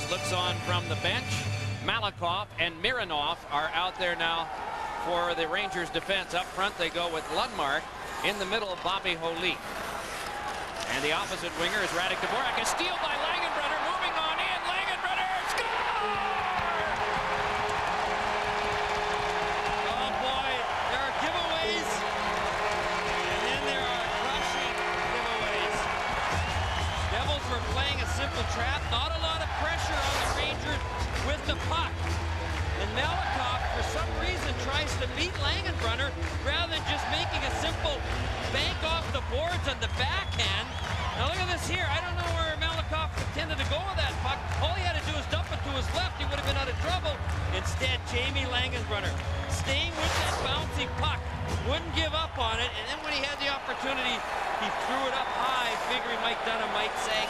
looks on from the bench. Malakhov and Mironov are out there now for the Rangers defense. Up front they go with Lundmark. In the middle, Bobby Holik. And the opposite winger is Radek Dvorak. A steal by Langenbrunner. Moving on in. Langenbrunner scores! Oh boy, there are giveaways. And then there are crushing giveaways. Devils were playing a simple trap. Not a lot of pressure on the Rangers with the puck. And Malakhov, for some reason, tries to beat Langenbrunner rather than just making a simple bank off the boards on the backhand. Now look at this here. I don't know where Malakhov intended to go with that puck. All he had to do was dump it to his left. He would have been out of trouble. Instead, Jamie Langenbrunner staying with that bouncy puck. Wouldn't give up on it. And then when he had the opportunity, he threw it up high, figuring Mike Dunham might say,